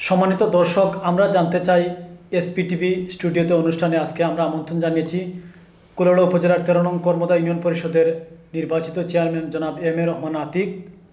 সম্মানিত দর্শক, আমরা জানতে চাই এসপিটিভি স্টুডিওতে অনুষ্ঠানে আজকে আমরা আমন্ত্রণ জানিয়েছি কুলাউড়া উপজেলার 13 নং কর্মদা ইউনিয়ন পরিষদের নির্বাচিত চেয়ারম্যান জনাব এম এ রহমান আতিক।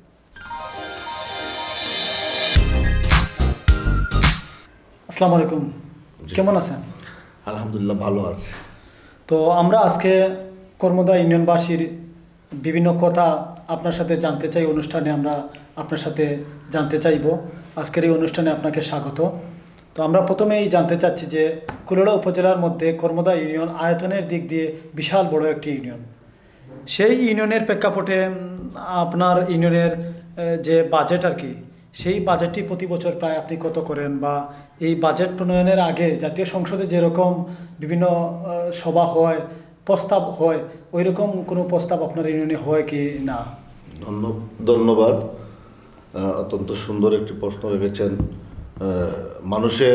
আসসালামু আলাইকুম, কেমন আছেন? আলহামদুলিল্লাহ, ভালো আছে। তো আমরা আজকে কর্মদা ইউনিয়নবাসীর বিভিন্ন কথা আপনার সাথে জানতে চাই। অনুষ্ঠানে আমরা আপনার সাথে জানতে চাইব। আজকের এই অনুষ্ঠানে আপনাকে স্বাগত। তো আমরা প্রথমেই জানতে চাচ্ছি যে কুলাউড়া উপজেলার মধ্যে কর্মদা ইউনিয়ন আয়তনের দিক দিয়ে বিশাল বড় একটি ইউনিয়ন। সেই ইউনিয়নের প্রেক্ষাপটে আপনার ইউনিয়নের যে বাজেট আর কি, সেই বাজেটটি প্রতি বছর প্রায় আপনি কত করেন, বা এই বাজেট প্রণয়নের আগে জাতীয় সংসদে যেরকম বিভিন্ন সভা হয়, প্রস্তাব হয়, ওই রকম কোনো প্রস্তাব আপনার ইউনিয়নে হয় কি না? ধন্যবাদ, অত্যন্ত সুন্দর একটি প্রশ্ন রেখেছেন। মানুষের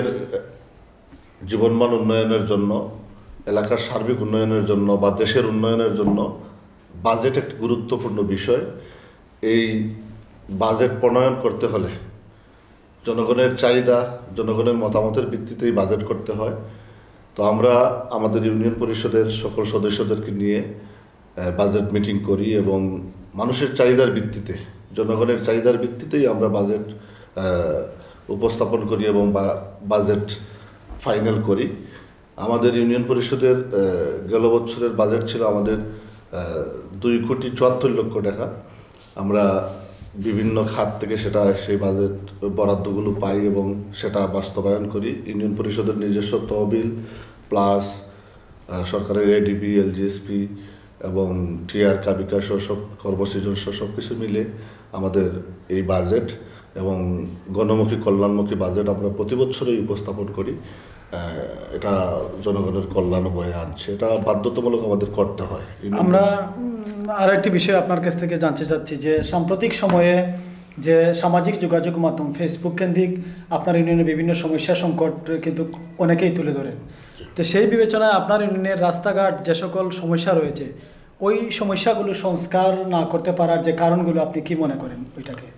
জীবনমান উন্নয়নের জন্য, এলাকার সার্বিক উন্নয়নের জন্য বা দেশের উন্নয়নের জন্য বাজেট একটি গুরুত্বপূর্ণ বিষয়। এই বাজেট প্রণয়ন করতে হলে জনগণের চাহিদা, জনগণের মতামতের ভিত্তিতেই বাজেট করতে হয়। তো আমরা আমাদের ইউনিয়ন পরিষদের সকল সদস্যদেরকে নিয়ে বাজেট মিটিং করি এবং মানুষের চাহিদার ভিত্তিতে, জনগণের চাহিদার ভিত্তিতেই আমরা বাজেট উপস্থাপন করি এবং বাজেট ফাইনাল করি। আমাদের ইউনিয়ন পরিষদের গেল বছরের বাজেট ছিল আমাদের 2,74,00,000 টাকা। আমরা বিভিন্ন খাত থেকে সেই বাজেট বরাদ্দগুলো পাই এবং সেটা বাস্তবায়ন করি। ইউনিয়ন পরিষদের নিজস্ব তহবিল প্লাস সরকারের এডিবি, এলজিএসপি এবং টিআর কাবিকা সব কর্মসৃজন সব কিছু মিলে আমাদের এই বাজেট এবং গণমুখী কল্যাণমুখী বাজেট আমরা প্রতি বছরই উপস্থাপন করি। এটা জনগণের কল্যাণ বয়ে আনছে, এটা বাধ্যতামূলক আমাদের করতে হয়। আমরা আর একটি বিষয় আপনার কাছ থেকে জানতে চাচ্ছি যে সাম্প্রতিক সময়ে যে সামাজিক যোগাযোগ মাধ্যম ফেসবুক কেন্দ্রিক আপনার ইউনিয়নের বিভিন্ন সমস্যা সংকট কিন্তু অনেকেই তুলে ধরেন। তো সেই বিবেচনায় আপনার ইউনিয়নের রাস্তাঘাট যে সকল সমস্যা রয়েছে, ওই সমস্যাগুলো সংস্কার না করতে পারার যে কারণগুলো আপনি কি মনে করেন ওইটাকে?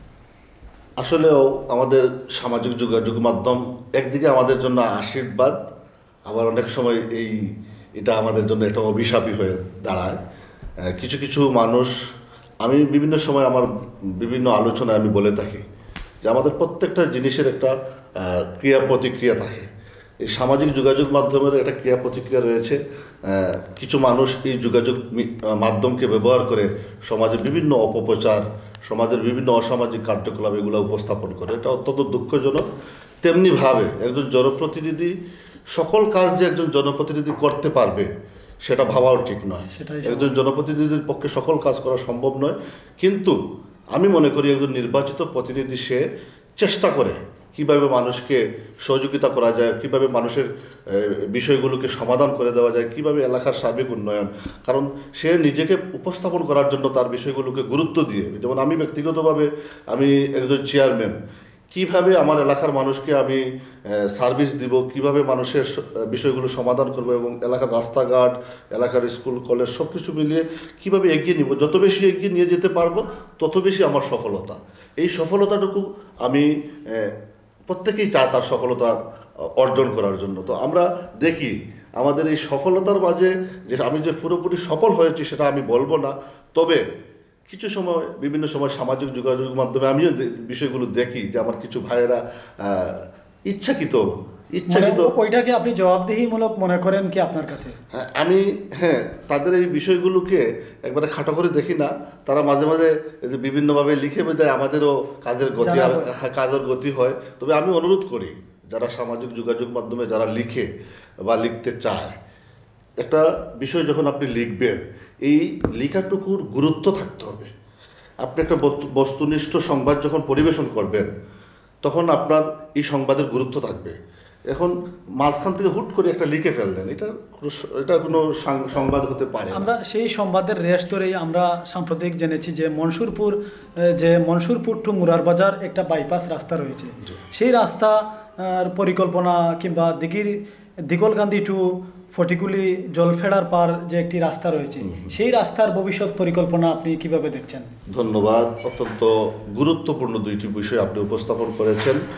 আসলেও আমাদের সামাজিক যোগাযোগ মাধ্যম একদিকে আমাদের জন্য আশীর্বাদ, আবার অনেক সময় এটা আমাদের জন্য একটা অভিশাপই হয়ে দাঁড়ায়। কিছু কিছু মানুষ, আমি বিভিন্ন সময় আমার বিভিন্ন আলোচনায় আমি বলে থাকি যে আমাদের প্রত্যেকটা জিনিসের একটা ক্রিয়া প্রতিক্রিয়া থাকে। এই সামাজিক যোগাযোগ মাধ্যমের একটা ক্রিয়া প্রতিক্রিয়া রয়েছে। কিছু মানুষ এই যোগাযোগ মাধ্যমকে ব্যবহার করে সমাজে বিভিন্ন অপপ্রচার, সমাজের বিভিন্ন অসামাজিক কার্যকলাপ এগুলো উপস্থাপন করে। এটা অত্যন্ত দুঃখজনক। তেমনিভাবে একজন জনপ্রতিনিধি সকল কাজ যে একজন জনপ্রতিনিধি করতে পারবে সেটা ভাবাও ঠিক নয়। একজন জনপ্রতিনিধির পক্ষে সকল কাজ করা সম্ভব নয়, কিন্তু আমি মনে করি একজন নির্বাচিত প্রতিনিধি সে চেষ্টা করে কিভাবে মানুষকে সহযোগিতা করা যায়, কিভাবে মানুষের বিষয়গুলোকে সমাধান করে দেওয়া যায়, কিভাবে এলাকার সার্বিক উন্নয়ন। কারণ সে নিজেকে উপস্থাপন করার জন্য তার বিষয়গুলোকে গুরুত্ব দিয়ে, যেমন আমি ব্যক্তিগতভাবে আমি একজন চেয়ারম্যান, কিভাবে আমার এলাকার মানুষকে আমি সার্ভিস দিব, কিভাবে মানুষের বিষয়গুলো সমাধান করব এবং এলাকার রাস্তাঘাট, এলাকার স্কুল কলেজ সব কিছু মিলিয়ে কিভাবে এগিয়ে নিব, যত বেশি এগিয়ে নিয়ে যেতে পারবো তত বেশি আমার সফলতা। এই সফলতাটুকু আমি প্রত্যেকেই চায় তার সফলতা অর্জন করার জন্য। তো আমরা দেখি আমাদের এই সফলতার মাঝে যে আমি যে পুরোপুরি সফল হয়েছি সেটা আমি বলবো না, তবে কিছু সময় বিভিন্ন সময় সামাজিক যোগাযোগ মাধ্যমে আমিও বিষয়গুলো দেখি যে আমার কিছু ভাইয়েরা ইচ্ছাকৃত ওইটাকে আপনি জবাবদিহিমূলক মনে করেন কি আপনার কাছে? আমি তাদের এই বিষয়গুলোকে একবারে খাটো করে দেখি না। তারা মাঝে মাঝে বিভিন্নভাবে লিখে দেয়, আমাদেরও কাজের গতি হয়। তবে আমি অনুরোধ করি যারা সামাজিক যোগাযোগ মাধ্যমে যারা লিখে বা লিখতে চায়, একটা বিষয় যখন আপনি লিখবেন এই লেখাটুকুর গুরুত্ব থাকতে হবে। আপনি একটা বস্তুনিষ্ঠ সংবাদ যখন পরিবেশন করবেন তখন আপনার এই সংবাদের গুরুত্ব থাকবে। এখন মাঝখান থেকে হুট করে একটা লিখে ফেললেন, এটা কোনো সংবাদ হতে পারে। আমরা সেই সংবাদের রেশ ধরেই আমরা সাম্প্রতিক জেনেছি যে মনসুরপুর টু মুরারবাজার একটা বাইপাস রাস্তা রয়েছে। সেই রাস্তার পরিকল্পনা কিংবা দিগলকান্দি টু ফটিকুলি জলফেড়ার পার যে একটি রাস্তা রয়েছে, সেই রাস্তার ভবিষ্যৎ পরিকল্পনা আপনি কিভাবে দেখছেন? ধন্যবাদ। অত্যন্ত গুরুত্বপূর্ণ দুইটি বিষয় আপনি উপস্থাপন করেছেন।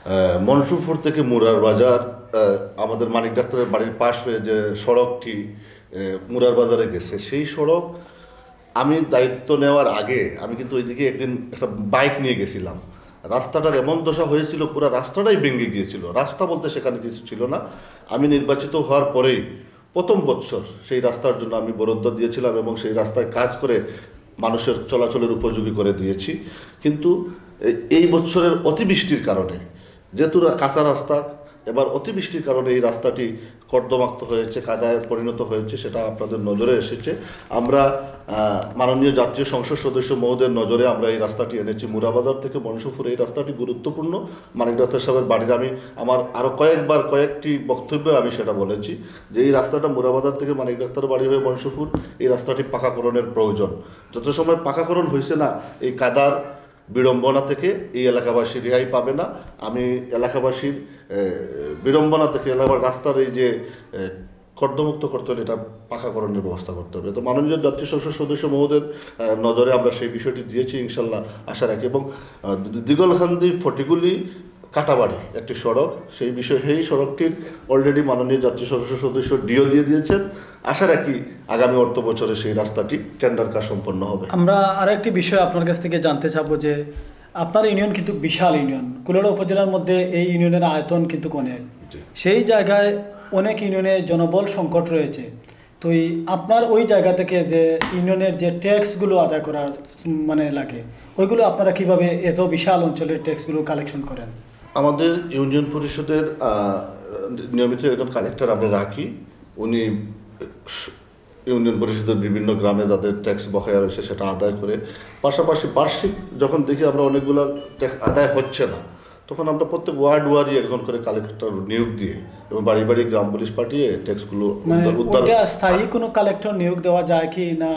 মনসুরপুর থেকে মুরার বাজার, আমাদের মানিক ডাক্তারের বাড়ির পাশ হয়ে যে সড়কটি মুরার বাজারে গেছে, সেই সড়ক আমি দায়িত্ব নেওয়ার আগে আমি কিন্তু ওইদিকে একদিন একটা বাইক নিয়ে গেছিলাম। রাস্তাটার এমন দশা হয়েছিল, পুরো রাস্তাটাই ভেঙে গিয়েছিল। রাস্তা বলতে সেখানে কিছু ছিল না। আমি নির্বাচিত হওয়ার পরেই প্রথম বৎসর সেই রাস্তার জন্য আমি বরাদ্দ দিয়েছিলাম এবং সেই রাস্তায় কাজ করে মানুষের চলাচলের উপযোগী করে দিয়েছি। কিন্তু এই বছরের অতিবৃষ্টির কারণে, যেহেতু কাঁচা রাস্তা, এবার অতিবৃষ্টির কারণে এই রাস্তাটি কর্দমাক্ত হয়েছে, কাদায় পরিণত হয়েছে, সেটা আপনাদের নজরে এসেছে। আমরা মাননীয় জাতীয় সংসদ সদস্য মহোদয়ের নজরে আমরা এই রাস্তাটি এনেছি। মুরাবাজার থেকে মনসুরপুর এই রাস্তাটি গুরুত্বপূর্ণ। মানিক ডাক্তার সাহেবের বাড়ির আমি আমার আরও কয়েকটি বক্তব্যে আমি সেটা বলেছি যে এই রাস্তাটা মুরাবাজার থেকে মানিক ডাক্তার বাড়ি হয়ে মনসুরপুর, এই রাস্তাটি পাকাকরণের প্রয়োজন। যত সময় পাকাকরণ হয়েছে না, এই কাদার বিড়ম্বনা থেকে এই এলাকাবাসী রেহাই পাবে না। আমি এলাকাবাসীর বিড়ম্বনা থেকে এলাকার রাস্তার এই যে কর্দমুক্ত করতে হলে এটা পাকাকরণের ব্যবস্থা করতে হবে। তো মাননীয় জাতীয় সংসদ সদস্য মহোদয়ের নজরে আমরা সেই বিষয়টি দিয়েছি, ইনশাল্লাহ আশা রাখি। এবং দিগলখান্দি ফটিগুলি কাটাবাড়ি একটি সড়ক, সেই সড়কটির অলরেডি মাননীয় জাতীয় সংসদ সদস্য ডিও দিয়ে দিয়েছেন। আশা রাখি আগামী অর্থ বছরে সেই রাস্তাটি টেন্ডার কাজ সম্পন্ন হবে। আমরা আরেকটি বিষয় আপনার কাছ থেকে জানতে চাবো যে আপনার ইউনিয়ন কিন্তু বিশাল ইউনিয়ন, কুলাউড়া উপজেলার মধ্যে এই ইউনিয়নের আয়তন কিন্তু অনেক। সেই জায়গায় অনেক ইউনিয়নে জনবল সংকট রয়েছে। তো আপনার ওই জায়গা থেকে যে ইউনিয়নের যে ট্যাক্সগুলো আদায় করার লাগে, ওইগুলো আপনারা কিভাবে এত বিশাল অঞ্চলের ট্যাক্সগুলো কালেকশন করেন? আমাদের ইউনিয়ন পরিষদের নিয়মিত একজন কালেক্টর আমরা রাখি। উনি ইউনিয়ন পরিষদের বিভিন্ন গ্রামে যাদের ট্যাক্স বকেয়া রয়েছে সেটা আদায় করে, পাশাপাশি বার্ষিক যখন দেখি আমরা অনেকগুলো ট্যাক্স আদায় হচ্ছে না, তখন আমরা প্রত্যেক ওয়ার্ডই একজন করে কালেক্টর নিয়োগ দিয়ে এবং বাড়ি বাড়ি গ্রাম পুলিশ পাঠিয়ে ট্যাক্সগুলো উদ্ধার। স্থায়ী কোনো কালেক্টর নিয়োগ দেওয়া যায় কি না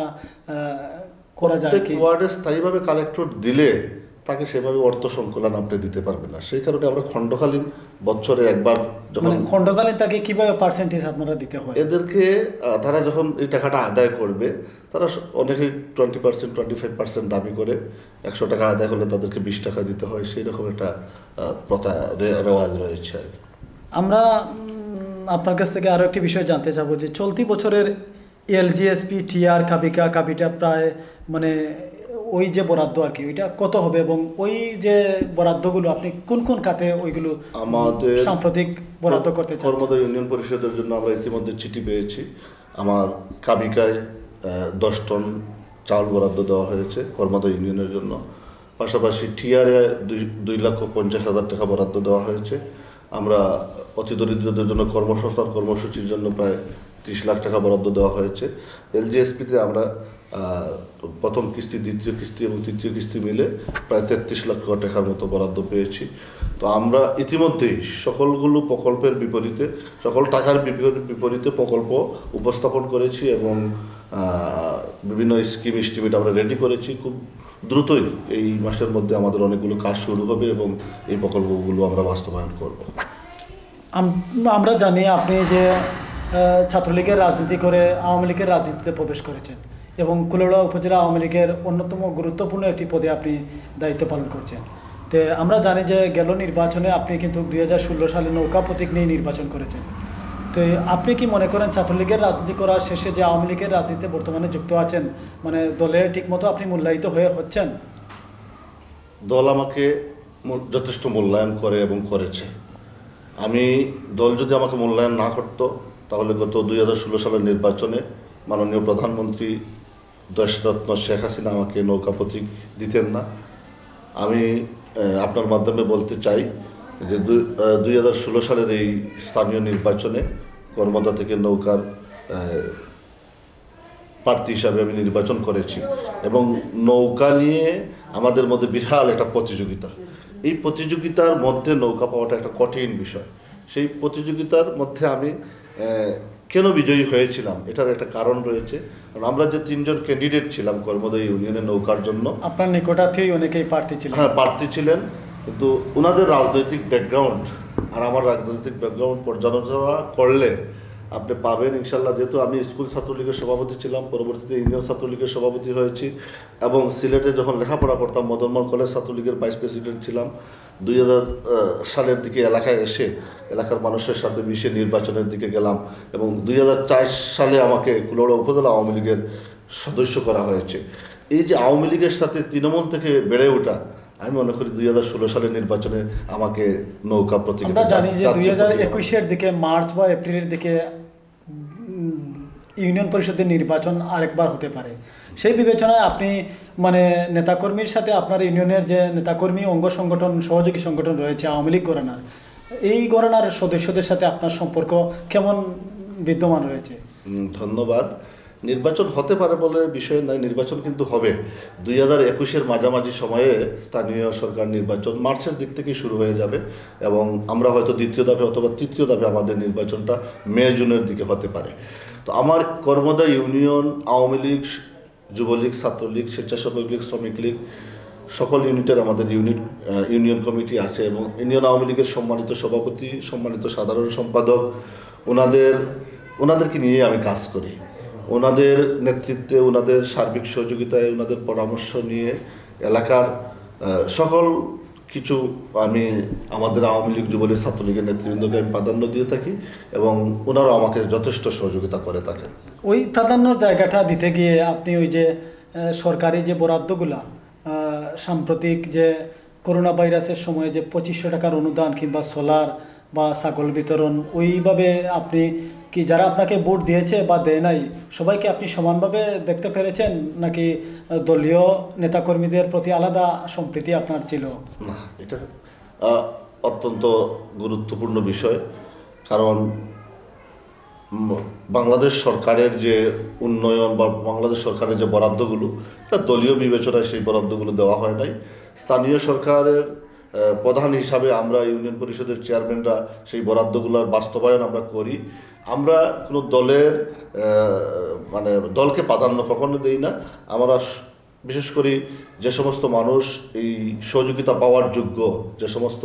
করা যায়? প্রত্যেক ওয়ার্ডে স্থায়ীভাবে কালেক্টর দিলে তাকে সেভাবে অর্থ সংকলন আপনি দিতে পারবেন না। সেই কারণে আমরা খণ্ডকালীন বছরে একবার যখন খণ্ডকালীন তাকে কিভাবে পার্সেন্টেজ আপনারা দিতে হয়? এদেরকে তারা যখন এই টাকাটা আদায় করবে, তারা অনেকেই 20%, 25% দাবি করে। 100 টাকা আদায় হলে তাদেরকে 20 টাকা দিতে হয়। সেই রকম একটা প্রথা রেওয়াজ রয়েছে। আমরা আপনার কাছ থেকে আরও একটি বিষয় জানতে চাবো যে চলতি বছরের এলজিএসপি টিআর কাবিটা প্রায় ওই যে বরাদ্দ আর কি, ওইটা কত হবে এবং ওই যে বরাদ্দগুলো আপনি কোন কোন খাতে ওইগুলো আমাদের সাম্প্রতিক বরাদ্দ করতে চান? কর্মদা ইউনিয়ন পরিষদের জন্য আমরা ইতিমধ্যে চিঠি পেয়েছি। আমার কাবিকায় 10 টন চাউল বরাদ্দ দেওয়া হয়েছে কর্মদা ইউনিয়নের জন্য। পাশাপাশি টিআরে 2,50,000 টাকা বরাদ্দ দেওয়া হয়েছে। আমরা অতি দরিদ্রদের জন্য কর্মসংস্থান কর্মসূচির জন্য প্রায় 30 লাখ টাকা বরাদ্দ দেওয়া হয়েছে। এলজিএসপিতে আমরা প্রথম কিস্তি, দ্বিতীয় কিস্তি এবং তৃতীয় কিস্তি মিলে প্রায় 33 লাখ টাকার মতো বরাদ্দ পেয়েছি। তো আমরা ইতিমধ্যেই সকলগুলো প্রকল্পের বিপরীতে, সকল টাকার বিপরীতে প্রকল্প উপস্থাপন করেছি এবং বিভিন্ন স্টিমেট আমরা রেডি করেছি। খুব দ্রুতই এই মাসের মধ্যে আমাদের অনেকগুলো কাজ শুরু হবে এবং এই প্রকল্পগুলো আমরা বাস্তবায়ন করব। আমরা জানি আপনি যে ছাত্রলীগের রাজনীতি করে আওয়ামী লীগের রাজনীতিতে প্রবেশ করেছেন এবং কুলাউড়া উপজেলা আওয়ামী লীগের অন্যতম গুরুত্বপূর্ণ একটি পদে আপনি দায়িত্ব পালন করছেন। তো আমরা জানি যে গেল নির্বাচনে আপনি কিন্তু 2016 সালে নৌকা প্রতীক নিয়ে নির্বাচন করেছেন। তো আপনি কি মনে করেন ছাত্রলীগের রাজনীতি করার শেষে যে আওয়ামী লীগের রাজনীতিতে বর্তমানে যুক্ত আছেন, দলে ঠিকমতো আপনি মূল্যায়িত হচ্ছেন? দল আমাকে যথেষ্ট মূল্যায়ন করে এবং করেছে। দল যদি আমাকে মূল্যায়ন না করতো তাহলে গত 2016 সালের নির্বাচনে মাননীয় প্রধানমন্ত্রী দেশরত্ন শেখ হাসিনা আমাকে নৌকা প্রতীক দিতেন না। আমি আপনার মাধ্যমে বলতে চাই যে 2016 সালের এই স্থানীয় নির্বাচনে কর্মদা থেকে নৌকার প্রার্থী হিসাবে আমি নির্বাচন করেছি এবং নৌকা নিয়ে আমাদের মধ্যে বিশাল একটা প্রতিযোগিতা। এই প্রতিযোগিতার মধ্যে নৌকা পাওয়াটা একটা কঠিন বিষয়। সেই প্রতিযোগিতার মধ্যে আমি কেন বিজয়ী হয়েছিলাম এটার একটা কারণ রয়েছে। কারণ আমরা যে 3 জন ক্যান্ডিডেট ছিলাম কর্মদা ইউনিয়নে নৌকার জন্য, আপনার নিকটার্থেই অনেকেই প্রার্থী ছিলেন। হ্যাঁ, প্রার্থী ছিলেন, কিন্তু ওনাদের রাজনৈতিক ব্যাকগ্রাউন্ড আর আমার রাজনৈতিক ব্যাকগ্রাউন্ড পর্যালোচনা করলে আপনি পাবেন ইনশাল্লাহ। যেহেতু আমি স্কুল ছাত্রলীগের সভাপতি ছিলাম, পরবর্তীতে ইউনিয়ন ছাত্রলীগের সভাপতি হয়েছি এবং সিলেটে যখন লেখাপড়া করতাম মদনমোহন কলেজ ছাত্রলীগের ভাইস প্রেসিডেন্ট ছিলাম। 2000 সালের দিকে এলাকায় এসে এলাকার মানুষের সাথে মিশে নির্বাচনের দিকে গেলাম এবং 2004 সালে আমাকে কুলাউড়া উপজেলা আওয়ামী লীগের সদস্য করা হয়েছে। এই যে আওয়ামী লীগের সাথে তৃণমূল থেকে বেড়ে ওঠা, আমি মনে করি 2016 সালের নির্বাচনে আমাকে নৌকা প্রতীক, আমরা জানি যে 2021-এর দিকে মার্চ বা এপ্রিলের দিকে ইউনিয়ন পরিষদের নির্বাচন আরেকবার হতে পারে। সেই বিবেচনায় আপনি মানে নেতাকর্মীর সাথে আপনার ইউনিয়নের যে নেতাকর্মী অঙ্গ সংগঠন সহযোগী সংগঠন রয়েছে আওয়ামী লীগ ঘরানার, এই ঘরানার সদস্যদের সাথে আপনার সম্পর্ক কেমন বিদ্যমান রয়েছে? ধন্যবাদ। নির্বাচন হতে পারে বলে বিষয় নাই, নির্বাচন কিন্তু হবে। 2021-এর মাঝামাঝি সময়ে স্থানীয় সরকার নির্বাচন মার্চের দিক থেকেই শুরু হয়ে যাবে এবং আমরা হয়তো দ্বিতীয় ধাপে অথবা তৃতীয় ধাপে আমাদের নির্বাচনটা মে জুনের দিকে হতে পারে। তো আমার কর্মদা ইউনিয়ন আওয়ামী লীগ, যুবলীগ, ছাত্রলীগ, স্বেচ্ছাসেবক লীগ, শ্রমিক লীগ সকল ইউনিটের আমাদের ইউনিয়ন কমিটি আছে এবং ইউনিয়ন আওয়ামী লীগের সম্মানিত সভাপতি, সম্মানিত সাধারণ সম্পাদক, ওনাদেরকে নিয়ে আমি কাজ করি। ওনাদের নেতৃত্বে, ওনাদের সার্বিক সহযোগিতায়, ওনাদের পরামর্শ নিয়ে এলাকার সকল কিছু আমি আমাদের আওয়ামী লীগ, যুবলীগ, ছাত্রলীগের নেতৃবৃন্দকে আমি প্রাধান্য দিয়ে থাকি এবং ওনারা আমাকে যথেষ্ট সহযোগিতা করে থাকেন। ওই প্রাধান্যর জায়গাটা দিতে গিয়ে আপনি ওই যে সরকারি যে বরাদ্দগুলা, সাম্প্রতিক যে করোনা ভাইরাসের সময় যে 2500 টাকার অনুদান কিংবা সোলার বা ছাগল বিতরণ, ওইভাবে আপনি কি যারা আপনাকে ভোট দিয়েছে বা দেয় নাই সবাইকে আপনি সমানভাবে দেখতে পেরেছেন, নাকি দলীয় নেতাকর্মীদের প্রতি আলাদা সম্প্রীতি আপনার ছিল? না, এটা অত্যন্ত গুরুত্বপূর্ণ বিষয়, কারণ বাংলাদেশ সরকারের যে উন্নয়ন বা বাংলাদেশ সরকারের যে বরাদ্দগুলো, এটা দলীয় বিবেচনায় সেই বরাদ্দগুলো দেওয়া হয় নাই। স্থানীয় সরকারের প্রধান হিসাবে আমরা ইউনিয়ন পরিষদের চেয়ারম্যানরা সেই বরাদ্দগুলোর বাস্তবায়ন আমরা করি। আমরা কোনো দলের মানে দলকে প্রাধান্য কখনো দেই না। আমরা বিশেষ করে যে সমস্ত মানুষ এই সহযোগিতা পাওয়ার যোগ্য, যে সমস্ত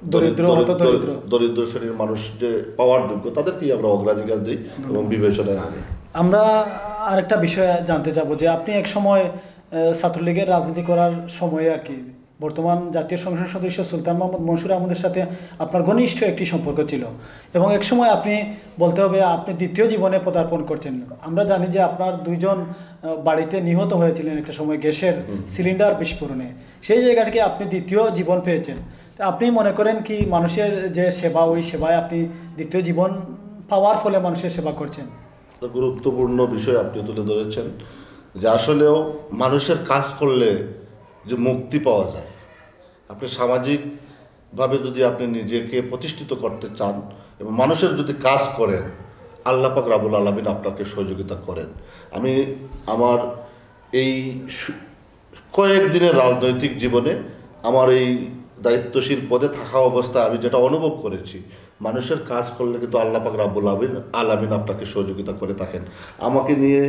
দরিদ্র শ্রেণীর মানুষ যে পাওয়ার যোগ্য, তাদেরকেই আমরা অগ্রাধিকার দিই এবং বিবেচনায় আনি। আমরা আরেকটা বিষয় জানতে চাবো যে আপনি এক সময় ছাত্রলীগের রাজনীতি করার সময়ে আর কি বর্তমান জাতীয় সংসদ সদস্য সুলতান মোহাম্মদ মনসুর আহমদের সাথে আপনার ঘনিষ্ঠ একটি সম্পর্ক ছিল এবং এক সময় আপনি বলতে হবে আপনি দ্বিতীয় জীবনে পদার্পণ করছেন। আমরা জানি যে আপনার দুইজন বাড়িতে নিহত হয়েছিলেন একটা সময় গ্যাসের সিলিন্ডার বিস্ফোরণে, সেই জায়গাটাকে আপনি দ্বিতীয় জীবন পেয়েছেন। আপনি মনে করেন কি মানুষের যে সেবা, ওই সেবায় আপনি দ্বিতীয় জীবন পাওয়ার ফলে মানুষের সেবা করছেন? গুরুত্বপূর্ণ বিষয় আপনি তুলে ধরেছেন যে আসলেও মানুষের কাজ করলে যে মুক্তি পাওয়া যায়। আপনি সামাজিকভাবে যদি আপনি নিজেকে প্রতিষ্ঠিত করতে চান এবং মানুষের যদি কাজ করেন, আল্লাহ পাক রাব্বুল আলামিন আপনাকে সহযোগিতা করেন। আমি আমার এই কয়েকদিনের রাজনৈতিক জীবনে আমার এই দায়িত্বশীল পদে থাকা অবস্থায় আমি যেটা অনুভব করেছি, মানুষের কাজ করলে কিন্তু আল্লাহ পাক রাব্বুল আলামিন আপনাকে সহযোগিতা করে থাকেন। আমাকে নিয়ে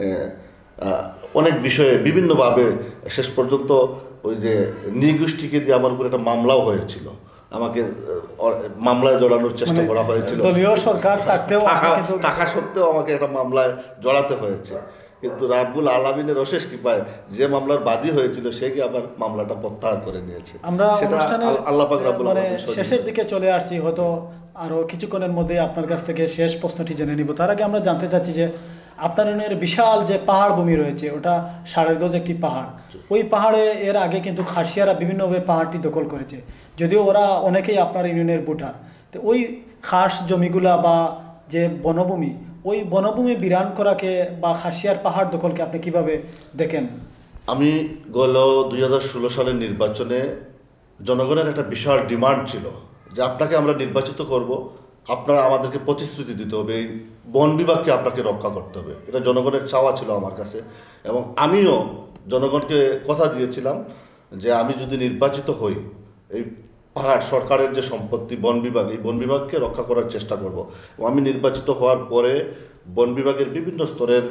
অনেক বিষয়ে বিভিন্নভাবে শেষ পর্যন্ত ওই যে নৃগোষ্ঠীকে দিয়ে আমার উপর একটা মামলাও হয়েছিল, আমাকে মামলায় জড়ানোর চেষ্টা করা হয়েছিল। দলীয় সরকার টাকা সত্ত্বেও আমাকে একটা মামলায় জড়াতে হয়েছে, কিন্তু রাব্বুল আলামিনের অশেষ কৃপায় যে মামলার বাদী হয়েছিল সে কি আবার মামলাটা প্রত্যাহার করে নিয়েছে। আমরা অনুষ্ঠানের আল্লাহ পাক রাব্বুল আলামিন শেষের দিকে চলে আসছি, হয়তো আরো কিছুক্ষণের মধ্যে আপনার কাছ থেকে শেষ প্রশ্নটি জেনে নিব। তার আগে আমরা জানতে চাচ্ছি যে আপনার ইউনিয়নের বিশাল যে পাহাড় ভূমি রয়েছে, ওটা 6.5 গজ একটি পাহাড়। ওই পাহাড়ে এর আগে কিন্তু খাসিয়ারা বিভিন্নভাবে পাহাড়টি দখল করেছে, যদিও ওরা অনেকেই আপনার ইউনিয়নের ভোটার। তো ওই খাস জমিগুলা বা যে বনভূমি, ওই বনভূমি বিরান করাকে বা খাসিয়ার পাহাড় দখলকে আপনি কিভাবে দেখেন? আমি গত 2016 সালের নির্বাচনে জনগণের একটা বিশাল ডিমান্ড ছিল যে আপনাকে আমরা নির্বাচিত করব, আপনারা আমাদেরকে প্রতিশ্রুতি দিতে হবে, এই বন বিভাগকে আপনাকে রক্ষা করতে হবে। এটা জনগণের চাওয়া ছিল আমার কাছে এবং আমিও জনগণকে কথা দিয়েছিলাম যে আমি যদি নির্বাচিত হই, এই পাহাড় সরকারের যে সম্পত্তি বন বিভাগ, এই বন বিভাগকে রক্ষা করার চেষ্টা করব। এবং আমি নির্বাচিত হওয়ার পরে বন বিভাগের বিভিন্ন স্তরের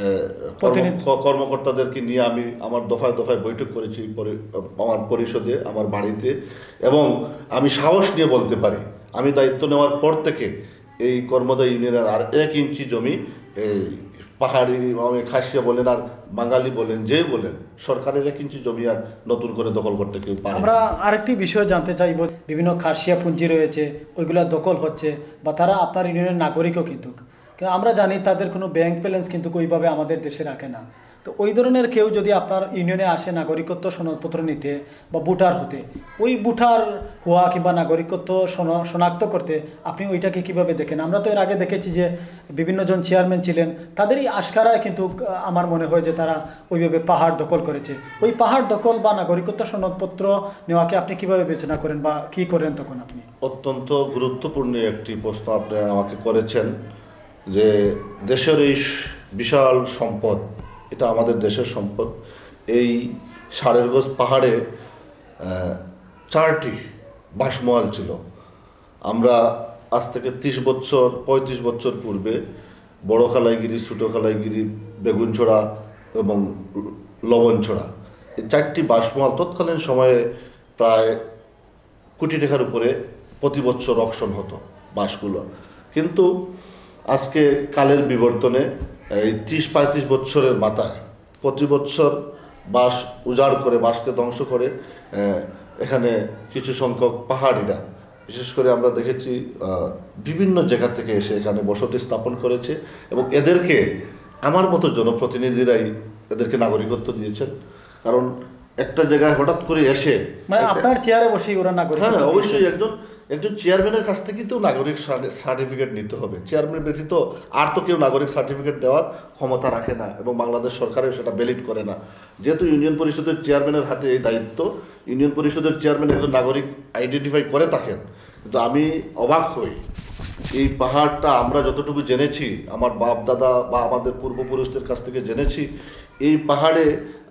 কর্মকর্তাদেরকে নিয়ে আমি আমার দফায় দফায় বৈঠক করেছি আমার পরিষদে, আমার বাড়িতে, এবং আমি সাহস নিয়ে বলতে পারি আমি দায়িত্ব নেওয়ার পর থেকে এই কর্মদা ইউনিয়নের আর 1 ইঞ্চি জমি পাহাড়ি খাসিয়া বলেন আর বাঙালি বলেন যে বলেন, সরকারের 1 ইঞ্চি জমি আর নতুন করে দখল করতে কেউ পারে না। আমরা আরেকটি বিষয় জানতে চাইব, বিভিন্ন খাসিয়া পুঁজি রয়েছে ওইগুলা দখল হচ্ছে, বা তারা আপনার ইউনিয়নের নাগরিকও কিন্তু আমরা জানি তাদের কোনো ব্যাংক ব্যালেন্স কিন্তু ওইভাবে আমাদের দেশে রাখে না। তো ওই ধরনের কেউ যদি আপনার ইউনিয়নে আসে নাগরিকত্ব সনদপত্র নিতে বা ভোটার হতে, ওই ভোটার হওয়া কিংবা নাগরিকত্ব শনাক্ত করতে আপনি ওইটাকে কিভাবে দেখেন? আমরা তো এর আগে দেখেছি যে বিভিন্ন জন চেয়ারম্যান ছিলেন, তাদেরই আশকারায় কিন্তু আমার মনে হয় যে তারা ওইভাবে পাহাড় দখল করেছে। ওই পাহাড় দখল বা নাগরিকত্ব সনদপত্র নেওয়াকে আপনি কিভাবে বিবেচনা করেন বা কি করেন তখন আপনি? অত্যন্ত গুরুত্বপূর্ণ একটি প্রশ্ন আপনি আমাকে করেছেন, যে দেশের এই বিশাল সম্পদ, এটা আমাদের দেশের সম্পদ। এই সারেরগঞ্জ পাহাড়ে 4টি বাসমহল ছিল। আমরা আজ থেকে 35 বছর পূর্বে বড় খালাইগিরি, ছোটো খালাইগিরি, বেগুনছড়া এবং লবণছড়া, এই 4টি বাসমহল তৎকালীন সময়ে প্রায় কোটি টাকার উপরে প্রতি বছর অকশন হতো বাসগুলো। কিন্তু আজকে কালের বিবর্তনে এই 30-35 বছরের মাথায় প্রতি বছর বাস উজাড় করে, বাসকে ধ্বংস করে এখানে কিছু সংখ্যক পাহাড়িরা, বিশেষ করে আমরা দেখেছি বিভিন্ন জায়গা থেকে এসে এখানে বসতি স্থাপন করেছে, এবং এদেরকে আমার মতো জনপ্রতিনিধিরাই এদেরকে নাগরিকত্ব দিয়েছেন। কারণ একটা জায়গায় হঠাৎ করে এসে, মানে আপনার চেয়ারে বসেই ওরা নাগরিক? হ্যাঁ, অবশ্যই একজন চেয়ারম্যানের কাছ থেকেই তো নাগরিক সার্টিফিকেট নিতে হবে। চেয়ারম্যান ব্যতীত আর তো কেউ নাগরিক সার্টিফিকেট দেওয়ার ক্ষমতা রাখে না, এবং বাংলাদেশ সরকারেও সেটা ভ্যালিড করে না। যেহেতু ইউনিয়ন পরিষদের চেয়ারম্যানের হাতে এই দায়িত্ব, ইউনিয়ন পরিষদের চেয়ারম্যান একজন নাগরিক আইডেন্টিফাই করে থাকেন। কিন্তু আমি অবাক হই, এই পাহাড়টা আমরা যতটুকু জেনেছি, আমার বাপ দাদা বা আমাদের পূর্বপুরুষদের কাছ থেকে জেনেছি, এই পাহাড়ে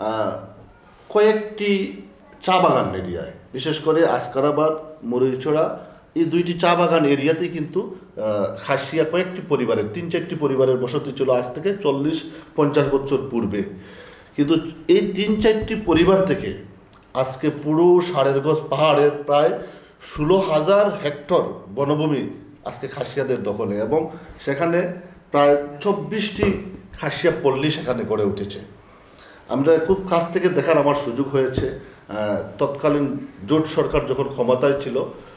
কয়েকটি চা বাগান এরিয়ায়, বিশেষ করে আসকারাবাদ, মরুইছড়া, এই 2টি চা বাগান এরিয়াতেই কিন্তু খাসিয়া কয়েকটি পরিবারের, 3-4টি পরিবারের বসতি ছিল আজ থেকে 40-50 বছর পূর্বে। কিন্তু এই 3-4টি পরিবার থেকে আজকে পুরো সারেরগঞ্জ পাহাড়ের প্রায় 16,000 হেক্টর বনভূমি আজকে খাসিয়াদের দখলে, এবং সেখানে প্রায় 24টি খাসিয়া পল্লী সেখানে গড়ে উঠেছে। আমরা খুব কাছ থেকে দেখার আমার সুযোগ হয়েছে। তৎকালীন জোট সরকার যখন ক্ষমতায় ছিল,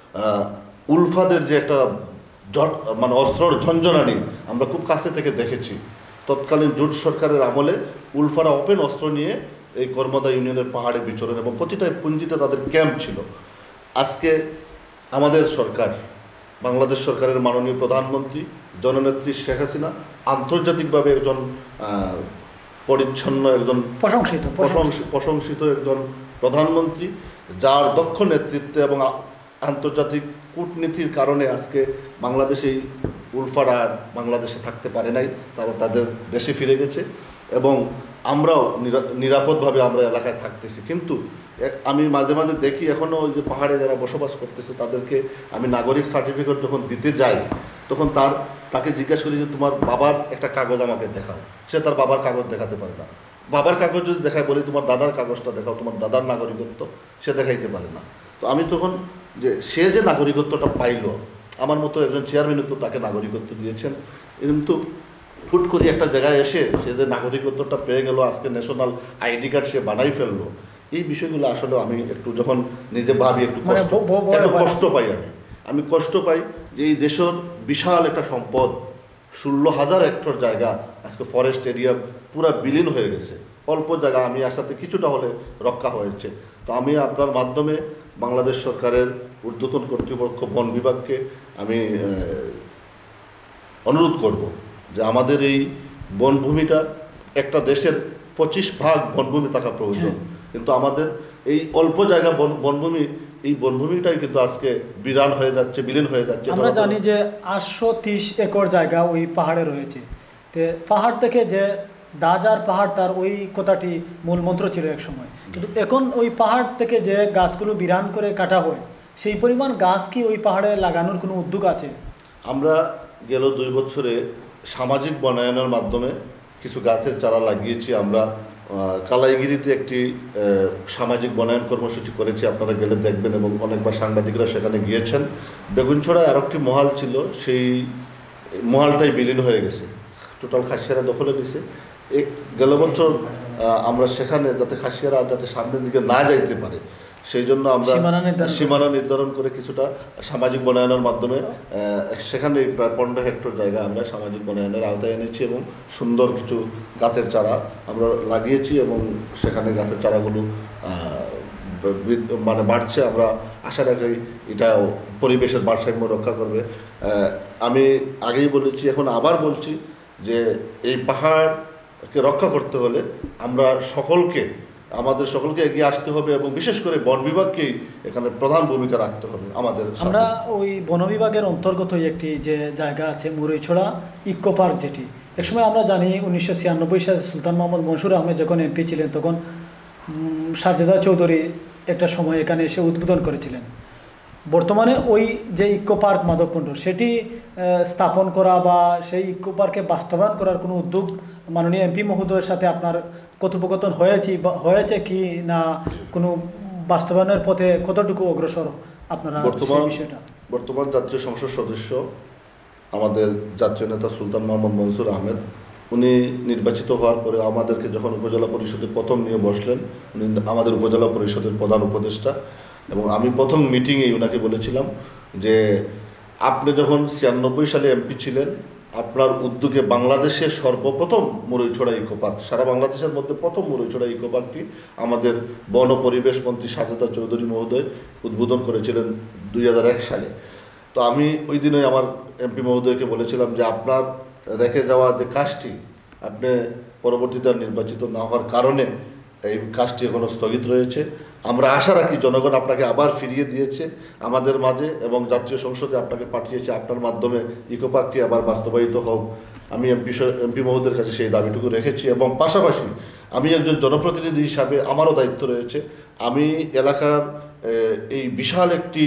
উলফাদের যে একটা মানে অস্ত্রর ঝঞ্ঝনানি আমরা খুব কাছে থেকে দেখেছি। তৎকালীন জোট সরকারের আমলে উলফারা ওপেন অস্ত্র নিয়ে এই কর্মদা ইউনিয়নের পাহাড়ে বিচরণ, এবং প্রতিটা পুঞ্জিতে তাদের ক্যাম্প ছিল। আজকে আমাদের সরকার, বাংলাদেশ সরকারের মাননীয় প্রধানমন্ত্রী জননেত্রী শেখ হাসিনা আন্তর্জাতিকভাবে একজন পরিচ্ছন্ন, একজন প্রশংসিত একজন প্রধানমন্ত্রী, যার দক্ষ নেতৃত্বে এবং আন্তর্জাতিক কূটনীতির কারণে আজকে বাংলাদেশে উলফারা বাংলাদেশে থাকতে পারে নাই, তারা তাদের দেশে ফিরে গেছে, এবং আমরাও নিরাপদভাবে আমরা এলাকায় থাকতেছি। কিন্তু আমি মাঝে মাঝে দেখি এখনও ওই যে পাহাড়ে যারা বসবাস করতেছে তাদেরকে আমি নাগরিক সার্টিফিকেট যখন দিতে যাই, তখন তাকে জিজ্ঞাসা করি যে তোমার বাবার একটা কাগজ আমাকে দেখাও। সে তার বাবার কাগজ দেখাতে পারে না। বাবার কাগজ যদি দেখায়, বলি তোমার দাদার কাগজটা দেখাও, তোমার দাদার নাগরিকত্ব সে দেখাইতে পারে না। তো আমি তখন, যে সে যে নাগরিকত্বটা পাইল, আমার মতো একজন চেয়ারম্যানও তো তাকে নাগরিকত্ব দিয়েছেন, কিন্তু ফুট করে একটা জায়গায় এসে সে যে নাগরিকত্বটা পেয়ে গেল, আজকে ন্যাশনাল আইডি কার্ড সে বানাই ফেললো, এই বিষয়গুলো আসলে আমি একটু যখন নিজে ভাবি একটু কষ্ট পাই। আমি কষ্ট পাই যে এই দেশের বিশাল একটা সম্পদ, 16,000 হেক্টর জায়গা আজকে ফরেস্ট এরিয়া পুরা বিলীন হয়ে গেছে। অল্প জায়গা আমি আসাতে কিছুটা হলে রক্ষা হয়েছে। তো আমি আপনার মাধ্যমে বাংলাদেশ সরকারের ঊর্ধ্বতন কর্তৃপক্ষ, বন বিভাগকে আমি অনুরোধ করব যে আমাদের এই বনভূমিটা, একটা দেশের 25% বনভূমি থাকা প্রয়োজন, কিন্তু আমাদের এই অল্প জায়গা বনভূমি, এই বনভূমিটাই কিন্তু আজকে বিলীন হয়ে যাচ্ছে। আমরা জানি যে 830 একর জায়গা ওই পাহাড়ে রয়েছে। তে পাহাড় থেকে যে দাজার পাহাড়, তার ওই কথাটি মূল মন্ত্র ছিল এক সময়, কিন্তু এখন ওই পাহাড় থেকে যে গাছগুলো বিরান করে কাটা হয়, সেই পরিমাণ গাছ কি ওই পাহাড়ে লাগানোর কোনো উদ্যোগ আছে? আমরা গেল 2 বছরে সামাজিক বনায়নের মাধ্যমে কিছু গাছের চারা লাগিয়েছি। আমরা কালাইগিরিতে একটি সামাজিক বনায়ন কর্মসূচি করেছি, আপনারা গেলে দেখবেন, এবং অনেকবার সাংবাদিকরা সেখানে গিয়েছেন। বেগুনছড়ায় আর একটি মহাল ছিল, সেই মহালটাই বিলীন হয়ে গেছে। টোটাল খাসিয়ারা দখলে নিছে। এক গেল বছর আমরা সেখানে যাতে খাসিয়ারা যাতে সামনের দিকে না যাইতে পারে সেই জন্য আমরা সীমানা নির্ধারণ করে কিছুটা সামাজিক বনায়নের মাধ্যমে সেখানে প্রায় 15 হেক্টর জায়গা আমরা সামাজিক বনায়নের আওতায় এনেছি এবং সুন্দর কিছু গাছের চারা আমরা লাগিয়েছি এবং সেখানে গাছের চারাগুলো মানে বাড়ছে। আমরা আশা রাখি এটা পরিবেশের ভারসাম্য রক্ষা করবে। আমি আগেই বলেছি, এখন আবার বলছি যে এই পাহাড়কে রক্ষা করতে হলে আমরা আমাদের সকলকে এগিয়ে আসতে হবে এবং বিশেষ করে বন বিভাগকেই এখানে প্রধান ভূমিকা রাখতে হবে আমাদের। আমরা ওই বন বিভাগের অন্তর্গত একটি যে জায়গা আছে মুরইছড়া ইকো পার্ক, যেটি একসময় আমরা জানি 1996 সালে সুলতান মোহাম্মদ মনসুর আহমেদ যখন এমপি ছিলেন তখন সাজেদা চৌধুরী একটা সময় এখানে এসে উদ্বোধন করেছিলেন। বর্তমানে ওই যে ইকো পার্ক মাধবকুণ্ড সেটি স্থাপন করা বা সেই ইকো পার্কে বাস্তবায়ন করার কোনো উদ্যোগ মাননীয় এমপি মহোদয়ের সাথে আপনার কথোপকথন হয়েছে কি না, কোনো বাস্তবায়নের পথে কতটুকু অগ্রসর আপনারা? বর্তমান জাতীয় সংসদ সদস্য আমাদের জাতীয় নেতা সুলতান মোহাম্মদ মনসুর আহমেদ, উনি নির্বাচিত হওয়ার পরে আমাদেরকে যখন উপজেলা পরিষদে প্রথম নিয়ে বসলেন, উনি আমাদের উপজেলা পরিষদের প্রধান উপদেষ্টা, এবং আমি প্রথম মিটিংয়েই ওনাকে বলেছিলাম যে আপনি যখন 96 সালে এমপি ছিলেন, আপনার উদ্যোগে বাংলাদেশের সর্বপ্রথম মুরইছড়া ইকো পার্ক, সারা বাংলাদেশের মধ্যে প্রথম মুরইছড়া ইকো পার্কটি আমাদের বন ও পরিবেশ মন্ত্রী সাজেদা চৌধুরী মহোদয় উদ্বোধন করেছিলেন 2001 সালে। তো আমি ওই দিনই আমার এমপি মহোদয়কে বলেছিলাম যে আপনার রেখে যাওয়া যে কাজটি, আপনি পরবর্তীতে নির্বাচিত না হওয়ার কারণে এই কাজটি এখনো স্থগিত রয়েছে। আমরা আশা রাখি জনগণ আপনাকে আবার ফিরিয়ে দিয়েছে আমাদের মাঝে এবং জাতীয় সংসদে আপনাকে পাঠিয়েছে, আপনার মাধ্যমে ইকো পার্কটি আবার বাস্তবায়িত হোক। আমি এমপি মহোদয়ের কাছে সেই দাবিটুকু রেখেছি এবং পাশাপাশি আমি একজন জনপ্রতিনিধি হিসাবে আমারও দায়িত্ব রয়েছে। আমি এলাকার এই বিশাল একটি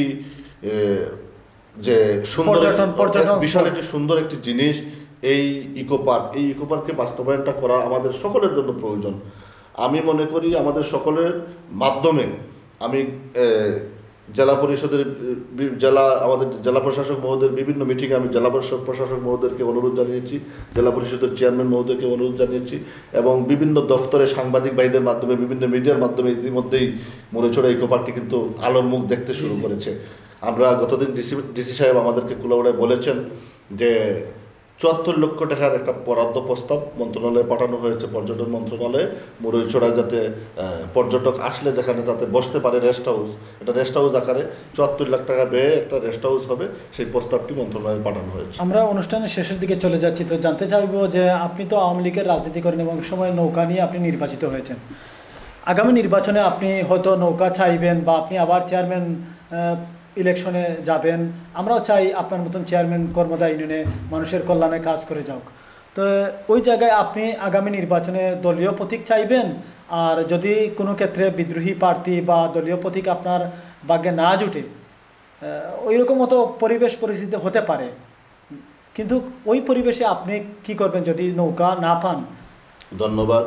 যে সুন্দর বিশাল একটি সুন্দর একটি জিনিস এই ইকো পার্ককে বাস্তবায়নটা করা আমাদের সকলের জন্য প্রয়োজন। আমি মনে করি আমাদের সকলের মাধ্যমে আমি জেলা পরিষদের আমাদের জেলা প্রশাসক মহোদয়ের বিভিন্ন মিটিংয়ে আমি জেলা প্রশাসক মহোদয়কে অনুরোধ জানিয়েছি, জেলা পরিষদের চেয়ারম্যান মহোদয়কে অনুরোধ জানিয়েছি এবং বিভিন্ন দফতরে সাংবাদিক ভাইদের মাধ্যমে বিভিন্ন মিডিয়ার মাধ্যমে ইতিমধ্যেই মুরইছড়া ইকো পার্কটি কিন্তু আলোর মুখ দেখতে শুরু করেছে। আমরা গতদিন ডিসি সাহেব আমাদেরকে কুলাউড়ায় বলেছেন যে 74 লক্ষ টাকার একটা বরাদ্দ প্রস্তাব মন্ত্রণালয়ে পাঠানো হয়েছে, পর্যটন মন্ত্রণালয়ে, মুরইছড়ায় যাতে পর্যটক আসলে যেখানে যাতে বসতে পারে রেস্ট হাউস, এটা রেস্ট হাউস আকারে 74 লাখ টাকা ব্যয়ে একটা রেস্ট হাউস হবে, সেই প্রস্তাবটি মন্ত্রণালয়ে পাঠানো হয়েছে। আমরা অনুষ্ঠানের শেষের দিকে চলে যাচ্ছি, তো জানতে চাইবো যে আপনি তো আওয়ামী লীগের রাজনীতি করেন এবং সময় নৌকা নিয়ে আপনি নির্বাচিত হয়েছেন। আগামী নির্বাচনে আপনি হয়তো নৌকা চাইবেন বা আপনি আবার চেয়ারম্যান ইলেকশনে যাবেন। আমরাও চাই আপনার মতন চেয়ারম্যান কর্মদা ইউনিয়নে মানুষের কল্যাণে কাজ করে যাও। তো ওই জায়গায় আপনি আগামী নির্বাচনে দলীয় প্রতীক চাইবেন, আর যদি কোনো ক্ষেত্রে বিদ্রোহী প্রার্থী বা দলীয় প্রতীক আপনার ভাগ্যে না জুটে, ওই রকম মতো পরিবেশ পরিস্থিতি হতে পারে, কিন্তু ওই পরিবেশে আপনি কি করবেন যদি নৌকা না পান? ধন্যবাদ।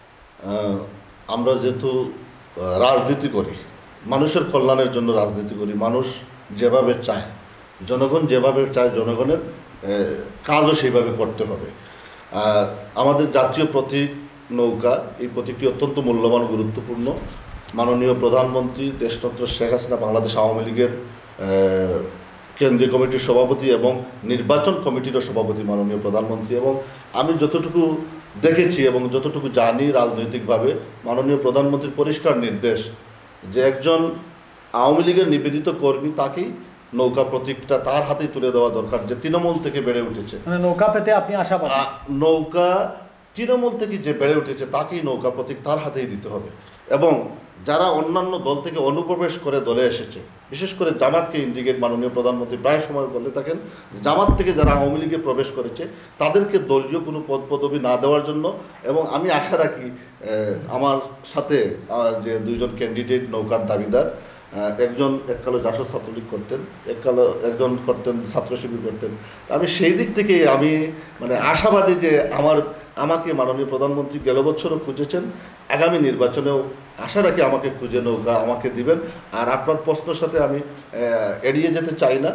আমরা যেহেতু রাজনীতি করি, মানুষের কল্যাণের জন্য রাজনীতি করি, মানুষ যেভাবে চায়, জনগণ যেভাবে চায়, জনগণের কাজও সেইভাবে করতে হবে। আমাদের জাতীয় প্রতীক নৌকা, এই প্রতীকটি অত্যন্ত মূল্যবান, গুরুত্বপূর্ণ। মাননীয় প্রধানমন্ত্রী দেশরত্ন শেখ হাসিনা, বাংলাদেশ আওয়ামী লীগের কেন্দ্রীয় কমিটির সভাপতি এবং নির্বাচন কমিটিরও সভাপতি মাননীয় প্রধানমন্ত্রী, এবং আমি যতটুকু দেখেছি এবং যতটুকু জানি রাজনৈতিকভাবে, মাননীয় প্রধানমন্ত্রীর পরিষ্কার নির্দেশ যে একজন আওয়ামী লীগের নিবেদিত কর্মী তাকেই নৌকা প্রতীকটা তার হাতেই তুলে দেওয়া দরকার, যে তৃণমূল থেকে বেড়ে উঠেছে। নৌকা পেতে আপনি আশা পান? নৌকা তৃণমূল থেকে যে বেড়ে উঠেছে তাকেই নৌকা প্রতীক তার হাতেই দিতে হবে। এবং যারা অন্যান্য দল থেকে অনুপ্রবেশ করে দলে এসেছে, বিশেষ করে জামাতকে ইন্ডিকেট মাননীয় প্রধানমন্ত্রী প্রায় সময় বলে থাকেন, জামাত থেকে যারা আওয়ামী লীগে প্রবেশ করেছে তাদেরকে দলীয় কোনো পদ পদবি না দেওয়ার জন্য। এবং আমি আশা রাখি আমার সাথে যে দুইজন ক্যান্ডিডেট নৌকার দাবিদার, একজন এককালে জাসদ ছাত্রলীগ করতেন, একজন করতেন ছাত্র শিবির করতেন, আমি সেই দিক থেকে আমি মানে আশাবাদী যে আমাকে মাননীয় প্রধানমন্ত্রী গেল বছরও খুঁজেছেন, আগামী নির্বাচনেও আশা রাখি আমাকে খুঁজে নৌকা আমাকে দিবেন। আর আপনার প্রশ্নের সাথে আমি এড়িয়ে যেতে চাই না,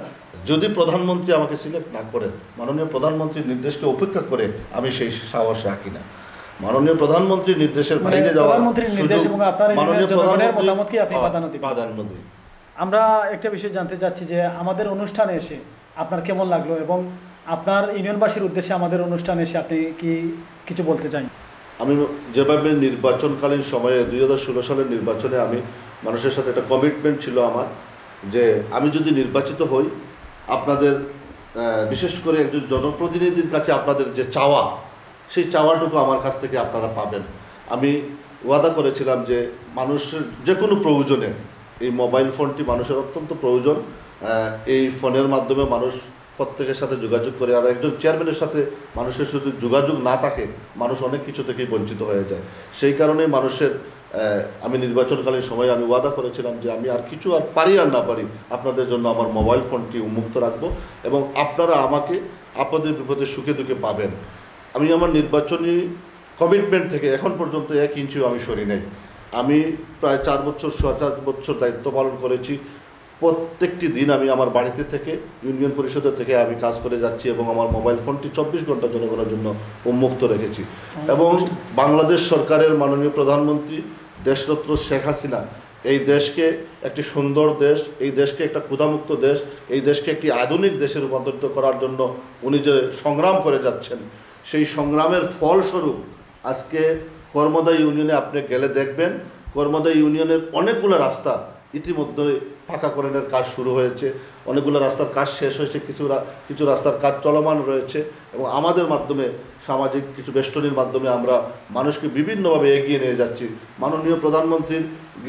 যদি প্রধানমন্ত্রী আমাকে সিলেক্ট না করেন, মাননীয় প্রধানমন্ত্রীর নির্দেশকে উপেক্ষা করে আমি সেই সাহস রাখি না। মাননীয় প্রধানমন্ত্রীর নির্দেশের বাইরে যাওয়ার প্রধানমন্ত্রীর নির্দেশ এবং আপনার মাননীয় জনগণের মতামতকে আপনি প্রাধান্য দিই। আমরা একটা বিষয় জানতে চাচ্ছি যে আমাদের অনুষ্ঠানে এসে আপনার কেমন লাগলো এবং আপনার ইউনিয়নবাসীর উদ্দেশ্যে আমাদের অনুষ্ঠানে এসে আপনি কি কিছু বলতে চান? আমি যেভাবে নির্বাচনকালীন সময়ে 2016 সালের নির্বাচনে আমি মানুষের সাথে একটা কমিটমেন্ট ছিল আমার, যে আমি যদি নির্বাচিত হই আপনাদের বিশেষ করে একজন জনপ্রতিনিধির কাছে আপনাদের যে চাওয়া, সেই চাওয়াটুকু আমার কাছ থেকে আপনারা পাবেন। আমি ওয়াদা করেছিলাম যে মানুষের যে কোনো প্রয়োজনে এই মোবাইল ফোনটি মানুষের অত্যন্ত প্রয়োজন। এই ফোনের মাধ্যমে মানুষ প্রত্যেকের সাথে যোগাযোগ করে, আর একজন চেয়ারম্যানের সাথে মানুষের শুধু যোগাযোগ না থাকে, মানুষ অনেক কিছু থেকেই বঞ্চিত হয়ে যায়। সেই কারণে মানুষের আমি নির্বাচনকালীন সময়ে আমি ওয়াদা করেছিলাম যে আমি আর কিছু আর পারি আর না পারি আপনাদের জন্য আমার মোবাইল ফোনটি উন্মুক্ত রাখবো এবং আপনারা আমাকে আপদে বিপদে সুখে দুঃখে পাবেন। আমি আমার নির্বাচনী কমিটমেন্ট থেকে এখন পর্যন্ত 1 ইঞ্চিও আমি সরি নাই। আমি প্রায় 4 বছর দায়িত্ব পালন করেছি। প্রত্যেকটি দিন আমি আমার বাড়িতে থেকে ইউনিয়ন পরিষদের থেকে আমি কাজ করে যাচ্ছি এবং আমার মোবাইল ফোনটি 24 ঘন্টা জনগণের জন্য উন্মুক্ত রেখেছি। এবং বাংলাদেশ সরকারের মাননীয় প্রধানমন্ত্রী দেশরত্ন শেখ হাসিনা এই দেশকে একটি সুন্দর দেশ, এই দেশকে একটা ক্ষুধামুক্ত দেশ, এই দেশকে একটি আধুনিক দেশে রূপান্তরিত করার জন্য উনি যে সংগ্রাম করে যাচ্ছেন, সেই সংগ্রামের ফলস্বরূপ আজকে কর্মদা ইউনিয়নে আপনি গেলে দেখবেন কর্মদা ইউনিয়নের অনেকগুলো রাস্তা ইতিমধ্যে পাকাকরণের কাজ শুরু হয়েছে, অনেকগুলো রাস্তার কাজ শেষ হয়েছে, কিছু রাস্তার কাজ চলমান রয়েছে এবং আমাদের মাধ্যমে সামাজিক কিছু বেষ্টনীর মাধ্যমে আমরা মানুষকে বিভিন্নভাবে এগিয়ে নিয়ে যাচ্ছি। মাননীয় প্রধানমন্ত্রীর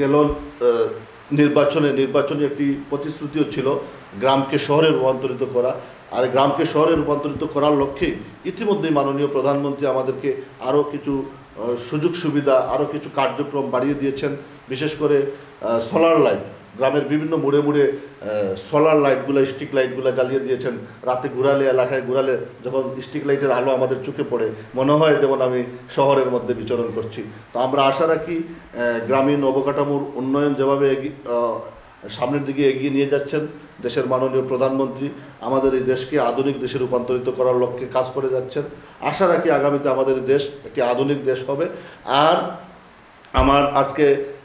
নির্বাচনী একটি প্রতিশ্রুতিও ছিল গ্রামকে শহরে রূপান্তরিত করা, আর গ্রামকে শহরে রূপান্তরিত করার লক্ষ্যে ইতিমধ্যেই মাননীয় প্রধানমন্ত্রী আমাদেরকে আরও কিছু সুযোগ সুবিধা, আরও কিছু কার্যক্রম বাড়িয়ে দিয়েছেন। বিশেষ করে সোলার লাইট, গ্রামের বিভিন্ন মোড়ে মোড়ে সোলার লাইটগুলো, স্ট্রিক লাইটগুলো জ্বালিয়ে দিয়েছেন। রাতে ঘুরালে, এলাকায় ঘুরালে যখন স্ট্রিক লাইটের আলো আমাদের চোখে পড়ে মনে হয় যেমন আমি শহরের মধ্যে বিচরণ করছি। তো আমরা আশা রাখি গ্রামীণ অবকাঠামোর উন্নয়ন যেভাবে সামনের দিকে এগিয়ে নিয়ে যাচ্ছেন দেশের মাননীয় প্রধানমন্ত্রী, আমাদের এই দেশকে আধুনিক দেশে রূপান্তরিত করার লক্ষ্যে কাজ করে যাচ্ছেন। আশা রাখি আগামীতে আমাদের দেশ একটি আধুনিক দেশ হবে। আর আমার আজকে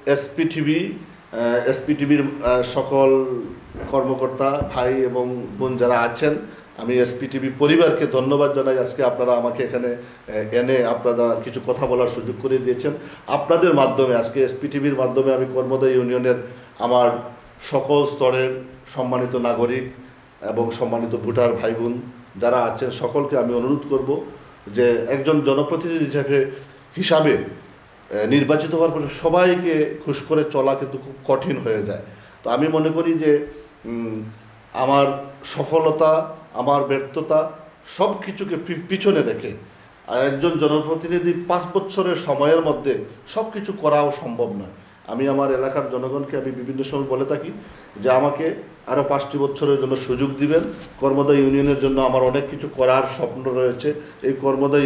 এসপিটিভির সকল কর্মকর্তা ভাই এবং বোন যারা আছেন, আমি এসপিটিভি পরিবারকে ধন্যবাদ জানাই। আজকে আপনারা আমাকে এখানে এনে আপনারা কিছু কথা বলার সুযোগ করে দিয়েছেন। আপনাদের মাধ্যমে আজকে এসপিটিভির মাধ্যমে আমি কর্মদা ইউনিয়নের আমার সকল স্তরের সম্মানিত নাগরিক এবং সম্মানিত ভোটার ভাই বোন যারা আছেন সকলকে আমি অনুরোধ করব যে একজন জনপ্রতিনিধি হিসাবে নির্বাচিত হওয়ার পরে সবাইকে খুশ করে চলা কিন্তু খুব কঠিন হয়ে যায়। তো আমি মনে করি যে আমার সফলতা, আমার ব্যর্থতা সব কিছুকে পিছনে রেখে একজন জনপ্রতিনিধি 5 বছরের সময়ের মধ্যে সব কিছু করাও সম্ভব নয়। আমি আমার এলাকার জনগণকে আমি বিভিন্ন সময় বলে থাকি যে আমাকে আরও 5টি বছরের জন্য সুযোগ দিবেন। কর্মদা ইউনিয়নের জন্য আমার অনেক কিছু করার স্বপ্ন রয়েছে। এই কর্মদা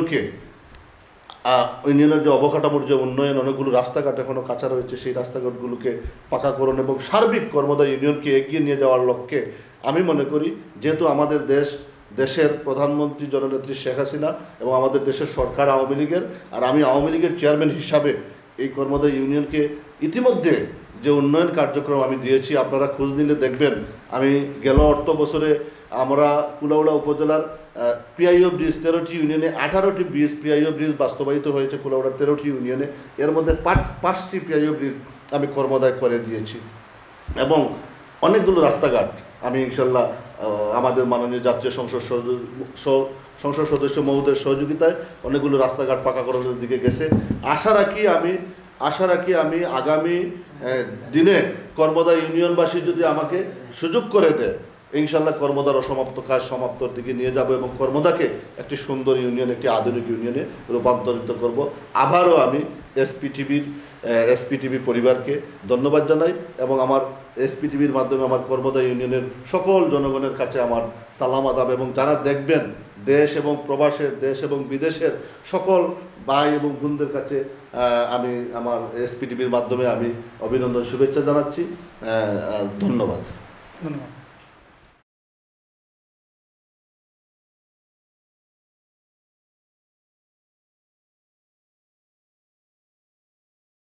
ইউনিয়নের যে অবকাঠামোর যে উন্নয়ন, অনেকগুলো রাস্তাঘাট এখনও কাঁচা রয়েছে, সেই রাস্তাঘাটগুলোকে পাকাকরণ এবং সার্বিক কর্মদা ইউনিয়নকে এগিয়ে নিয়ে যাওয়ার লক্ষ্যে আমি মনে করি যেহেতু আমাদের দেশের প্রধানমন্ত্রী জননেত্রী শেখ হাসিনা এবং আমাদের দেশের সরকার আওয়ামী লীগের, আর আমি আওয়ামী লীগের চেয়ারম্যান হিসাবে এই কর্মদা ইউনিয়নকে ইতিমধ্যে যে উন্নয়ন কার্যক্রম আমি দিয়েছি, আপনারা খোঁজ নিলে দেখবেন আমি গেল অর্থ বছরে আমরা কুলাউড়া উপজেলার পিআইও ব্রিজ 13টি ইউনিয়নে 18টি পিআইও ব্রিজ বাস্তবায়িত হয়েছে কুলাউড়ার 13টি ইউনিয়নে। এর মধ্যে 5টি পিআইও ব্রিজ আমি কর্মদায় করে দিয়েছি এবং অনেকগুলো রাস্তাঘাট আমি ইনশাল্লাহ আমাদের মাননীয় জাতীয় সংসদ সদস্য মহোদয়ের সহযোগিতায় অনেকগুলো রাস্তাঘাট পাকাকরণের দিকে গেছে। আশা রাখি আমি আগামী দিনে কর্মদা ইউনিয়নবাসী যদি আমাকে সুযোগ করে দেয়, ইনশাল্লাহ কর্মদার অসমাপ্ত কাজ সমাপ্তর দিকে নিয়ে যাব এবং কর্মদাকে একটি সুন্দর ইউনিয়ন, একটি আধুনিক ইউনিয়নে রূপান্তরিত করব। আবারও আমি এসপিটিভি পরিবারকে ধন্যবাদ জানাই এবং আমার এসপিটিভির মাধ্যমে আমার কর্মদা ইউনিয়নের সকল জনগণের কাছে আমার সালাম আদাব এবং যারা দেখবেন দেশ এবং প্রবাসের, দেশ এবং বিদেশের সকল ভাই এবং বোনদের কাছে আমি আমার এসপিটিভির মাধ্যমে আমি অভিনন্দন শুভেচ্ছা জানাচ্ছি। ধন্যবাদ।